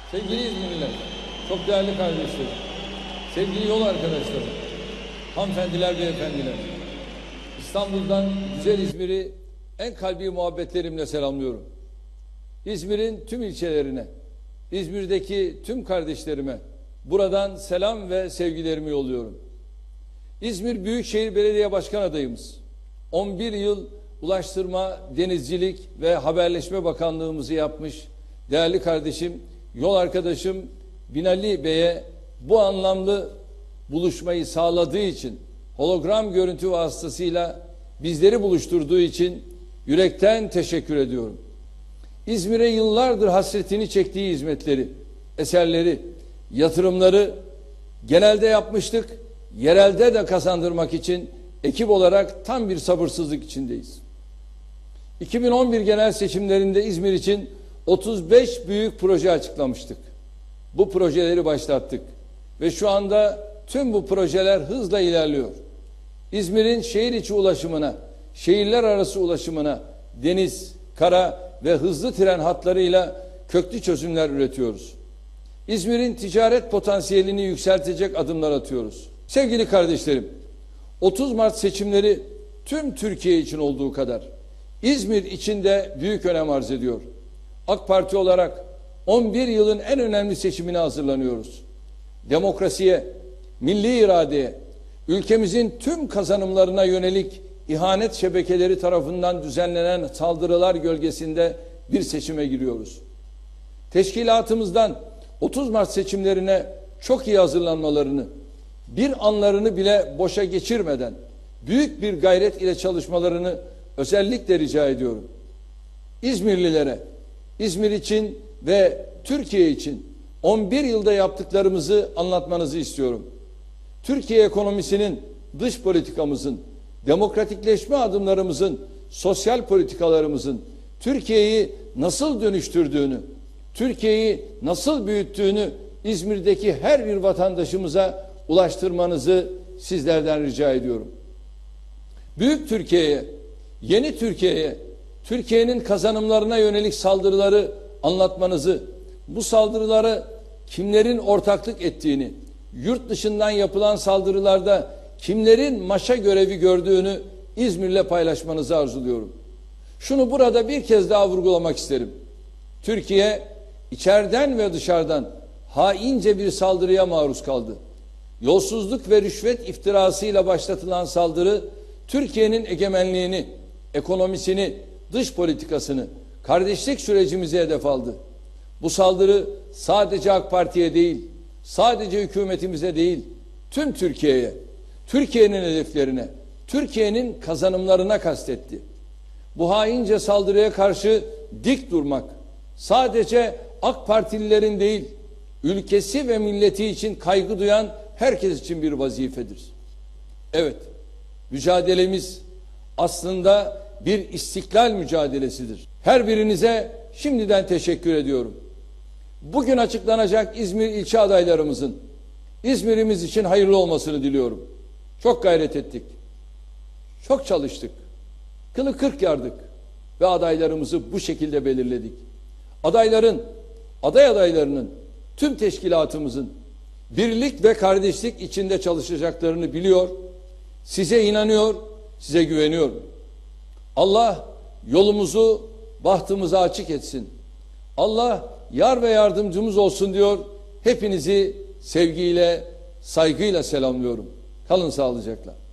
Sevgili İzmirliler, çok değerli kardeşlerim, sevgili yol arkadaşlarım, hanımefendiler, beyefendiler, İstanbul'dan güzel İzmir'i en kalbi muhabbetlerimle selamlıyorum. İzmir'in tüm ilçelerine, İzmir'deki tüm kardeşlerime buradan selam ve sevgilerimi yolluyorum. İzmir Büyükşehir Belediye Başkan adayımız, 11 yıl Ulaştırma, Denizcilik ve Haberleşme Bakanlığımızı yapmış değerli kardeşim, yol arkadaşım Binali Bey'e bu anlamlı buluşmayı sağladığı için, hologram görüntü vasıtasıyla bizleri buluşturduğu için yürekten teşekkür ediyorum. İzmir'e yıllardır hasretini çektiği hizmetleri, eserleri, yatırımları genelde yapmıştık, yerelde de kazandırmak için ekip olarak tam bir sabırsızlık içindeyiz. 2011 genel seçimlerinde İzmir için 35 büyük proje açıklamıştık. Bu projeleri başlattık ve şu anda tüm bu projeler hızla ilerliyor. İzmir'in şehir içi ulaşımına, şehirler arası ulaşımına, deniz, kara ve hızlı tren hatlarıyla köklü çözümler üretiyoruz. İzmir'in ticaret potansiyelini yükseltecek adımlar atıyoruz. Sevgili kardeşlerim, 30 Mart seçimleri tüm Türkiye için olduğu kadar İzmir için de büyük önem arz ediyor. AK Parti olarak 11 yılın en önemli seçimine hazırlanıyoruz. Demokrasiye, milli iradeye, ülkemizin tüm kazanımlarına yönelik ihanet şebekeleri tarafından düzenlenen saldırılar gölgesinde bir seçime giriyoruz. Teşkilatımızdan 30 Mart seçimlerine çok iyi hazırlanmalarını, bir anlarını bile boşa geçirmeden büyük bir gayret ile çalışmalarını özellikle rica ediyorum. İzmirlilere, İzmir için ve Türkiye için 11 yılda yaptıklarımızı anlatmanızı istiyorum. Türkiye ekonomisinin, dış politikamızın, demokratikleşme adımlarımızın, sosyal politikalarımızın Türkiye'yi nasıl dönüştürdüğünü, Türkiye'yi nasıl büyüttüğünü İzmir'deki her bir vatandaşımıza ulaştırmanızı sizlerden rica ediyorum. Büyük Türkiye'ye, yeni Türkiye'ye, Türkiye'nin kazanımlarına yönelik saldırıları anlatmanızı, bu saldırıları kimlerin ortaklık ettiğini, yurt dışından yapılan saldırılarda kimlerin maşa görevi gördüğünü İzmir'le paylaşmanızı arzuluyorum. Şunu burada bir kez daha vurgulamak isterim. Türkiye içeriden ve dışarıdan haince bir saldırıya maruz kaldı. Yolsuzluk ve rüşvet iftirasıyla başlatılan saldırı Türkiye'nin egemenliğini, ekonomisini, dış politikasını, kardeşlik sürecimizi hedef aldı. Bu saldırı sadece AK Parti'ye değil, sadece hükümetimize değil, tüm Türkiye'ye, Türkiye'nin hedeflerine, Türkiye'nin kazanımlarına kastetti. Bu haince saldırıya karşı dik durmak sadece AK Partililerin değil, ülkesi ve milleti için kaygı duyan herkes için bir vazifedir. Evet, mücadelemiz aslında bir istiklal mücadelesidir. Her birinize şimdiden teşekkür ediyorum. Bugün açıklanacak İzmir ilçe adaylarımızın İzmir'imiz için hayırlı olmasını diliyorum. Çok gayret ettik. Çok çalıştık. Kılı kırk yardık ve adaylarımızı bu şekilde belirledik. Aday adaylarının, tüm teşkilatımızın birlik ve kardeşlik içinde çalışacaklarını biliyor, size inanıyor, size güveniyorum. Allah yolumuzu, bahtımızı açık etsin. Allah yar ve yardımcımız olsun diyor. Hepinizi sevgiyle, saygıyla selamlıyorum. Kalın sağlıcakla.